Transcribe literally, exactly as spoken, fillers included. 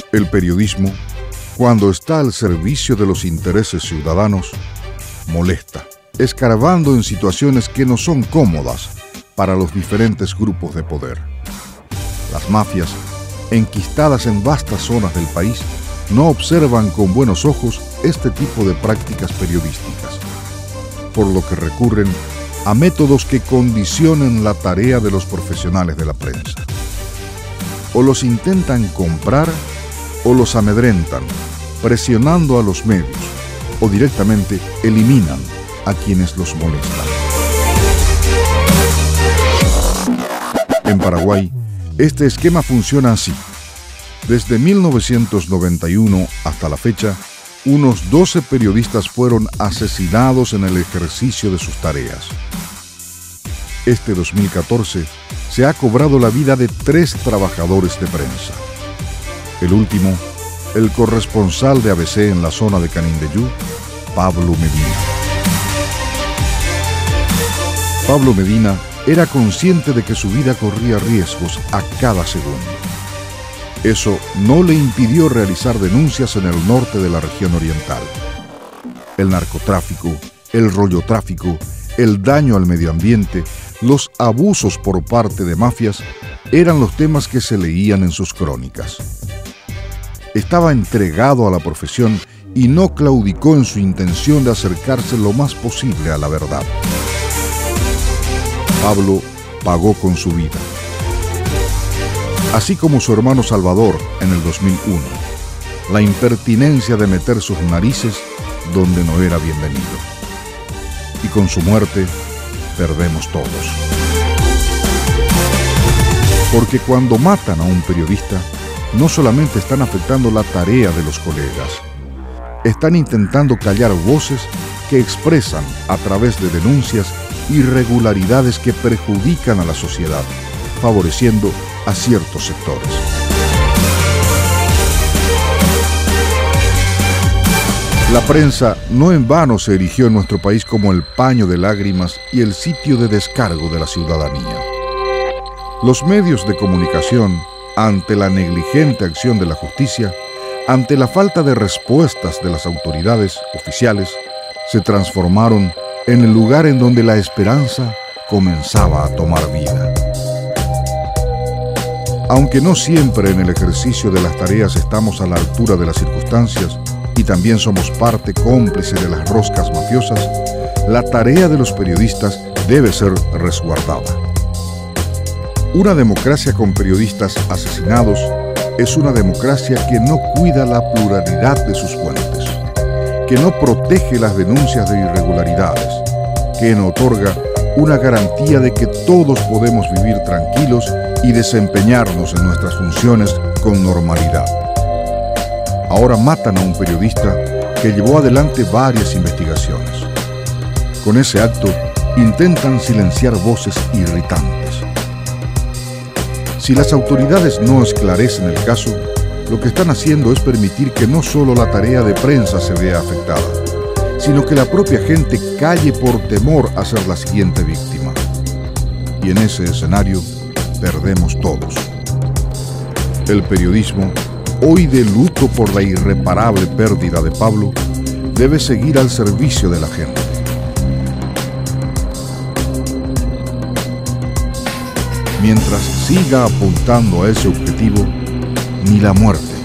El periodismo, cuando está al servicio de los intereses ciudadanos, molesta, escarbando en situaciones que no son cómodas para los diferentes grupos de poder. Las mafias, enquistadas en vastas zonas del país, no observan con buenos ojos este tipo de prácticas periodísticas, por lo que recurren a métodos que condicionen la tarea de los profesionales de la prensa. O los intentan comprar o los amedrentan, presionando a los medios, o directamente eliminan a quienes los molestan. En Paraguay, este esquema funciona así. Desde mil novecientos noventa y uno hasta la fecha, unos doce periodistas fueron asesinados en el ejercicio de sus tareas. Este dos mil catorce se ha cobrado la vida de tres trabajadores de prensa. El último, el corresponsal de A B C en la zona de Canindeyú, Pablo Medina. Pablo Medina era consciente de que su vida corría riesgos a cada segundo. Eso no le impidió realizar denuncias en el norte de la región oriental. El narcotráfico, el rollotráfico, el daño al medio ambiente, los abusos por parte de mafias eran los temas que se leían en sus crónicas. Estaba entregado a la profesión y no claudicó en su intención de acercarse lo más posible a la verdad. Pablo pagó con su vida, así como su hermano Salvador en el dos mil uno, la impertinencia de meter sus narices donde no era bienvenido. Y con su muerte perdemos todos. Porque cuando matan a un periodista, no solamente están afectando la tarea de los colegas, están intentando callar voces que expresan a través de denuncias irregularidades que perjudican a la sociedad, favoreciendo a ciertos sectores. La prensa no en vano se erigió en nuestro país como el paño de lágrimas y el sitio de descargo de la ciudadanía. Los medios de comunicación, ante la negligente acción de la justicia, ante la falta de respuestas de las autoridades oficiales, se transformaron en el lugar en donde la esperanza comenzaba a tomar vida. Aunque no siempre en el ejercicio de las tareas estamos a la altura de las circunstancias y también somos parte cómplice de las roscas mafiosas, la tarea de los periodistas debe ser resguardada. Una democracia con periodistas asesinados es una democracia que no cuida la pluralidad de sus fuentes, que no protege las denuncias de irregularidades, que no otorga una garantía de que todos podemos vivir tranquilos y desempeñarnos en nuestras funciones con normalidad. Ahora matan a un periodista que llevó adelante varias investigaciones. Con ese acto intentan silenciar voces irritantes. Si las autoridades no esclarecen el caso, lo que están haciendo es permitir que no solo la tarea de prensa se vea afectada, sino que la propia gente calle por temor a ser la siguiente víctima. Y en ese escenario perdemos todos. El periodismo, hoy de luto por la irreparable pérdida de Pablo, debe seguir al servicio de la gente. Mientras siga apuntando a ese objetivo, ni la muerte